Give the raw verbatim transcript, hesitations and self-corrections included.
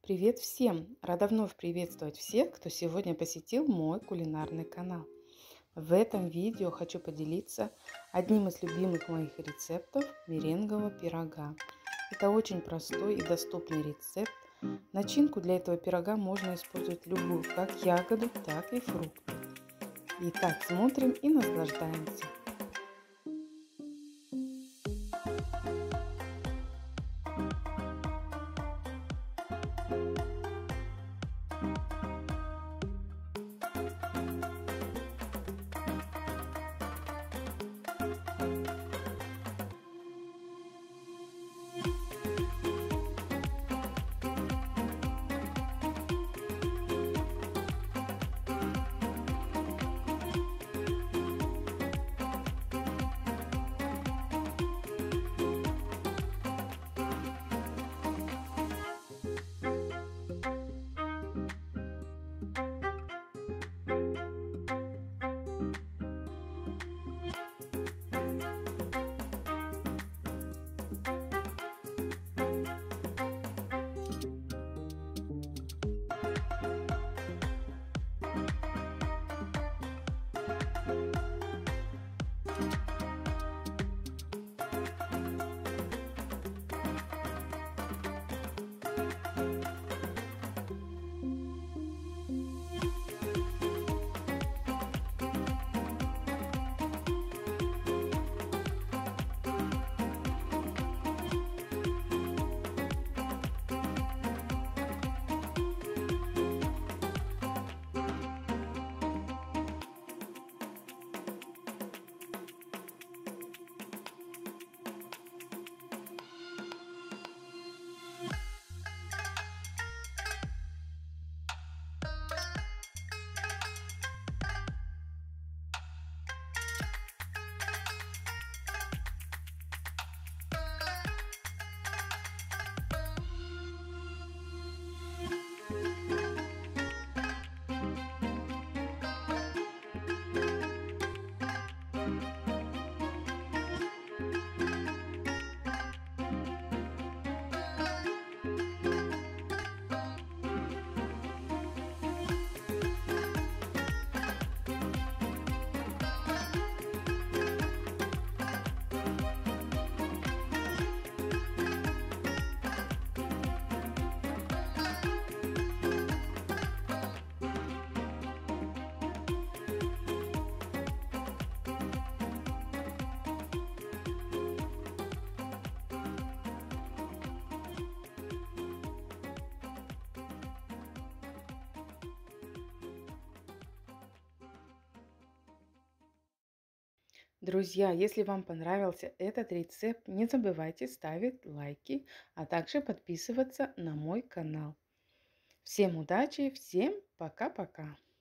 Привет всем! Рада вновь приветствовать всех, кто сегодня посетил мой кулинарный канал. В этом видео хочу поделиться одним из любимых моих рецептов меренгового пирога. Это очень простой и доступный рецепт. Начинку для этого пирога можно использовать любую, как ягоду, так и фрукты. Итак, смотрим и наслаждаемся. Друзья, если вам понравился этот рецепт, не забывайте ставить лайки, а также подписываться на мой канал. Всем удачи, всем пока-пока!